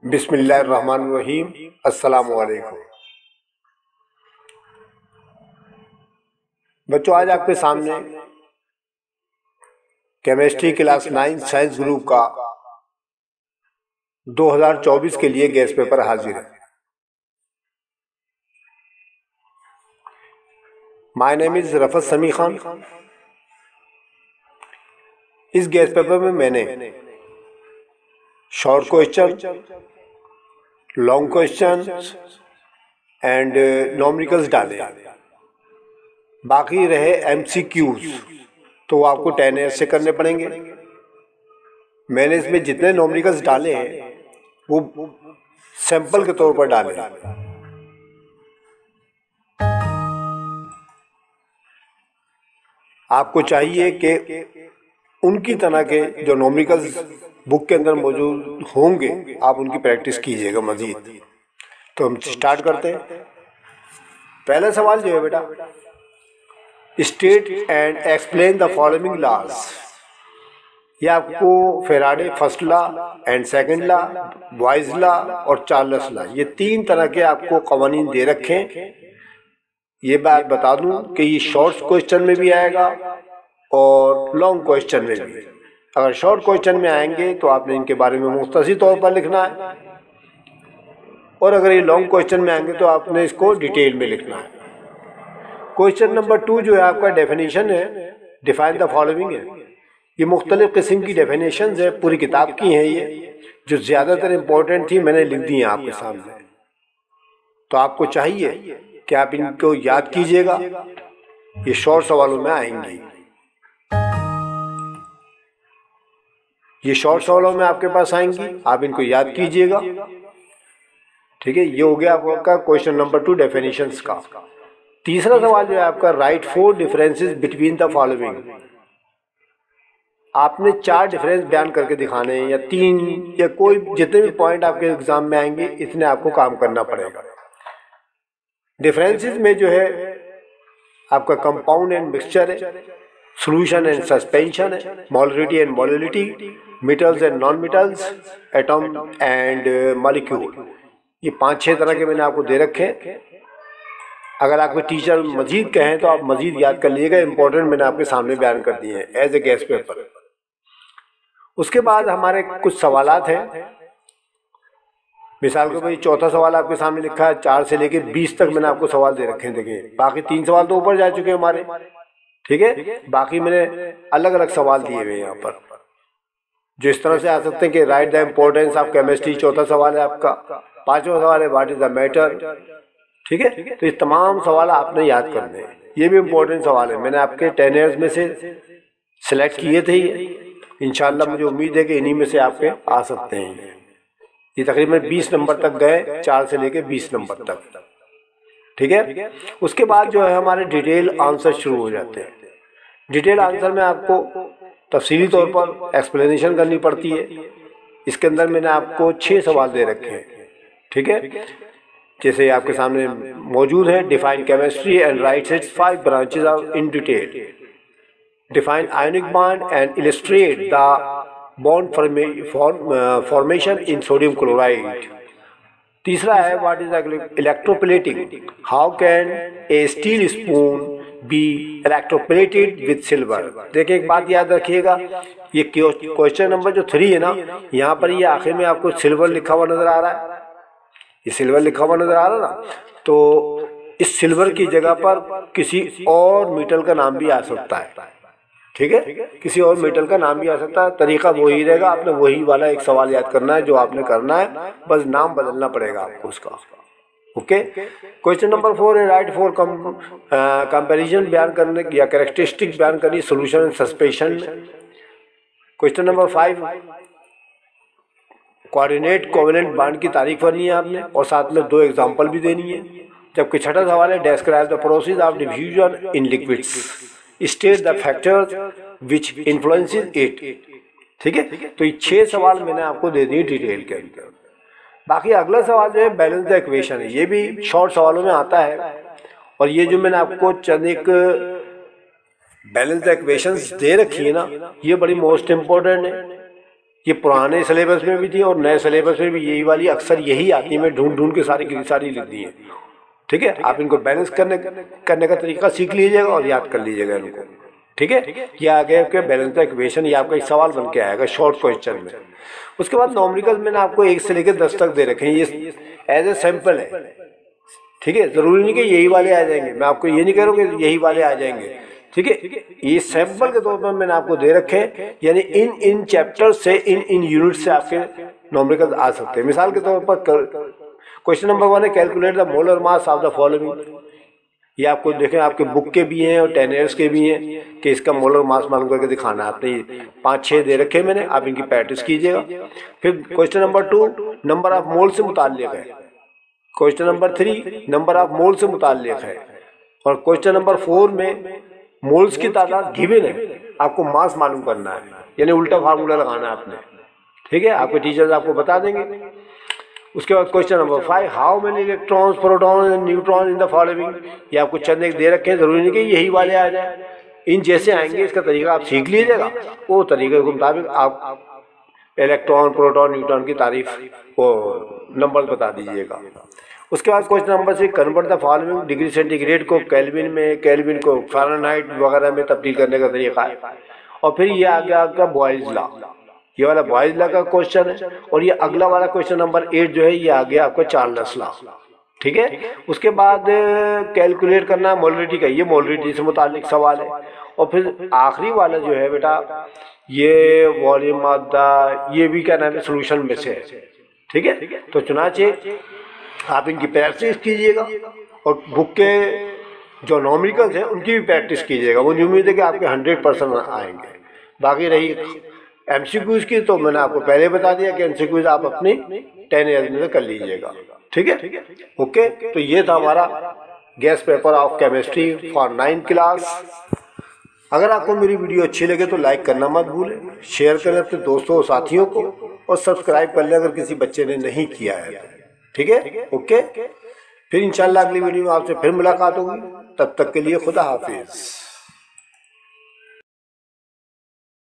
बिस्मिल्लाहिर्रहमानिर्रहीम। अस्सलामुअलैकुम बच्चों, आज आपके सामने केमिस्ट्री क्लास 9 साइंस ग्रुप का 2024 के लिए गेस्ट पेपर हाजिर है। माय नेम इज रफत समी खान। इस गेस्ट पेपर में मैंने short question, long question and numericals डाले। बाकी रहे एमसीक्यूज, तो वो आपको 10 ईयर से करने पड़ेंगे। मैंने इसमें जितने न्यूमेरिकल्स डाले हैं वो सैंपल के तौर पर डाले। आपको चाहिए कि उनकी तरह के जो न्यूमेरिकल्स बुक के अंदर मौजूद होंगे आप उनकी प्रैक्टिस कीजिएगा मजीद। तो हम स्टार्ट करते हैं। पहला सवाल जो है बेटा, state and explain the following laws. ये आपको Faraday first law and second law, Boyle's law और चार्ल्स लॉ, ये 3 तरह के आपको कवानीन दे रखे हैं। ये बात बता दूं कि ये शॉर्ट क्वेश्चन में भी आएगा और लॉन्ग क्वेश्चन में भी। अगर शॉर्ट क्वेश्चन में आएंगे तो आपने इनके बारे में मुख्तसर तौर पर लिखना है, और अगर ये लॉन्ग क्वेश्चन में आएंगे तो आपने इसको डिटेल में लिखना है। क्वेश्चन नंबर 2 जो है आपका डेफिनेशन है, डिफाइन द फॉलोइंग है। ये मुख्तलिफ किस्म की डेफिनेशन है, पूरी किताब की हैं। ये जो ज़्यादातर इम्पोर्टेंट थी मैंने लिख दी हैं आपके सामने। तो आपको चाहिए कि आप इनको याद कीजिएगा, ये शॉर्ट सवालों में आएंगी। ये शॉर्ट सवालों में आपके पास आएंगी, आप इनको याद कीजिएगा। ठीक है, ये हो गया आपका क्वेश्चन नंबर 2 डेफिनेशंस का। तीसरा सवाल जो है आपका, write 4 differences between the following. आपने 4 डिफरेंस बयान करके दिखाने हैं, या 3 या कोई जितने भी पॉइंट आपके एग्जाम में आएंगे इतने आपको काम करना पड़ेगा। डिफरेंसेस में जो है आपका कंपाउंड एंड मिक्सचर है, सॉल्यूशन एंड सस्पेंशन है, molarity and molality, metals and non metals, atom and molecule. ये 5-6 तरह के मैंने आपको दे रखे हैं। अगर आपके टीचर मजीद कहें तो आप मजीद याद कर लीजिएगा, इंपॉर्टेंट मैंने आपके सामने बयान कर दिए हैं एज ए गेस्ट पेपर। उसके बाद हमारे कुछ सवालात हैं। मिसाल के भाई चौथा सवाल आपके सामने लिखा है, 4 से लेकर 20 तक मैंने आपको सवाल दे रखे हैं। देखिए बाकी 3 सवाल तो ऊपर जा चुके हैं हमारे, ठीक है। बाकी मैंने अलग अलग सवाल दिए हुए हैं यहाँ पर, जो इस तरह से आ सकते हैं कि write the importance of chemistry, चौथा सवाल है आपका। 5वां सवाल है व्हाट इज द मैटर, ठीक है। तो ये तमाम सवाल आपने याद करने हैं, ये भी इम्पोर्टेंट सवाल है। मैंने आपके 10 ईयर्स में से सिलेक्ट किए थे। इंशाल्लाह मुझे उम्मीद है कि इन्हीं में से आपके आ सकते हैं। ये तकरीबन 20 नंबर तक गए, 4 से लेके 20 नंबर तक, ठीक है। उसके बाद जो है हमारे डिटेल आंसर शुरू हो जाते हैं। डिटेल आंसर में आपको तफसीली तौर पर एक्सप्लेनेशन करनी पड़ती है। इसके अंदर मैंने आपको 6 सवाल दे रखे हैं, ठीक है। जैसे आपके सामने मौजूद है, define chemistry and write its 5 branches of in detail, define ionic bond and illustrate the bond formation in sodium chloride. तीसरा है what is electroplating, how can a steel spoon be electroplated with silver. देखिए एक बात याद रखिएगा, ये question number जो 3 है ना, यहाँ पर ये आखिर में आपको सिल्वर लिखा हुआ नजर आ रहा है। ये सिल्वर लिखा हुआ नजर आ रहा है ना, तो इस सिल्वर की जगह पर किसी और मेटल का नाम भी आ सकता है, ठीक है। किसी और मेटल का नाम भी आ सकता है। तरीका वही रहेगा, आपने वही वाला एक सवाल याद करना है जो आपने करना है, बस नाम बदलना पड़ेगा आपको उसका। ओके। क्वेश्चन नंबर 4 है राइट 4 कंपैरिजन बयान करने या कैरेक्टरिस्टिक बयान करनी solution and suspension. Question number 5 coordinate covalent bond की तारीफ करनी है आपने, और साथ में 2 एग्जांपल भी देनी है। जबकि छठा सवाल है describe the process of diffusion in liquids, state the factors which influences it, ठीक है। तो ये 6 सवाल मैंने आपको दे दिए डिटेल के अंदर। बाकी अगला सवाल जो है बैलेंस द इक्वेशन है, ये भी शॉर्ट सवालों में आता है। और ये जो मैंने आपको चंद एक बैलेंस द इक्वेशंस दे रखी है ना, ये बड़ी मोस्ट इम्पोर्टेंट है। ये पुराने सिलेबस में भी थी और नए सिलेबस में भी यही वाली अक्सर यही आती है। मैं ढूंढ ढूंढ के सारी की सारी लिख दी है। ठीक है, आप इनको बैलेंस करने का तरीका सीख लीजिएगा और याद कर लीजिएगा इनको। ठीक है, ये आ गया आपके बैलेंस द इक्वेशन। ये आपका एक सवाल बन के आएगा शॉर्ट क्वेश्चन में। उसके बाद न्यूमेरिकल मैंने आपको 1 से लेकर 10 तक दे रखे हैं, ये एज ए सैंपल है। ठीक है, जरूरी नहीं कि यही वाले आ जाएंगे, मैं आपको ये नहीं कह रहा हूँ कि यही वाले आ जाएंगे। ठीक है, ये सैंपल के तौर पर मैंने आपको दे रखे हैं, यानी इन चैप्टर से इन यूनिट से आपके न्यूमेरिकल आ सकते हैं। मिसाल के तौर पर क्वेश्चन नंबर 1 है calculate the molar mass of the following. ये आपको देखें, आपके बुक के भी हैं और 10 ईयर्स के भी हैं कि इसका मोलर मास मालूम करके दिखाना है। आपने 5-6 दे रखे हैं मैंने, आप इनकी प्रैक्टिस कीजिएगा। फिर question number 2 number of mole से मुताल्लिक है। Question number 3 number of mole से मुताल्लिक है। और क्वेश्चन नंबर 4 में मोल्स की तादाद गिवन है, आपको मास मालूम करना है, यानी उल्टा फार्मूला लगाना है आपने। ठीक है, आपके टीचर्स आपको बता देंगे। उसके बाद question number 5 how many electrons proton and neutron in the following. ये आपको चंद एक दे रखे हैं, जरूरी नहीं कि यही वाले आ जाए, इन जैसे आएंगे इसका तरीका आप सीख लीजिएगा। वो तरीके के मुताबिक आप इलेक्ट्रॉन प्रोटॉन न्यूट्रॉन की तारीफ वो नंबर बता दीजिएगा। उसके बाद question number 6 convert the following degree centigrade को केल्विन में, केल्विन को फ़ारेनहाइट वगैरह में तब्दील करने का तरीका है। और फिर ये आ गया आपका बॉयज लॉ, ये वाला बॉयज लॉ का क्वेश्चन है। और ये अगला वाला क्वेश्चन नंबर 8 जो है ये आ गया आपका चार्ल्स लॉ। ठीक है, उसके बाद कैलकुलेट करना मोलरिटी का, ये मोलरिटी से मुताल्लिक सवाल है। और फिर आखिरी वाला जो है बेटा ये वॉल्यूम ऑफ द, ये भी क्या नाम है सोल्यूशन में से है। ठीक है, तो चुनाचे आप इनकी प्रैक्टिस कीजिएगा और बुक के जो न्यूमेरिकल्स हैं उनकी भी प्रैक्टिस कीजिएगा। मुझे उम्मीद है कि आपके 100% आएंगे। बाकी रही एमसीक्यूज की, तो मैंने आपको पहले बता दिया कि एमसीक्यूज आप अपनी 10 ईयर्स में कर लीजिएगा। ठीक है, ओके। तो ये था हमारा guess paper of chemistry for 9th class. अगर आपको मेरी वीडियो अच्छी लगे तो लाइक करना मत भूलें, शेयर करें अपने दोस्तों और साथियों को, और सब्सक्राइब कर लें अगर किसी बच्चे ने नहीं किया है तो। ठीक है, ओके। फिर इंशाल्लाह अगली वीडियो में आपसे फिर मुलाकात होगी, तब तक के लिए खुदा हाफिज।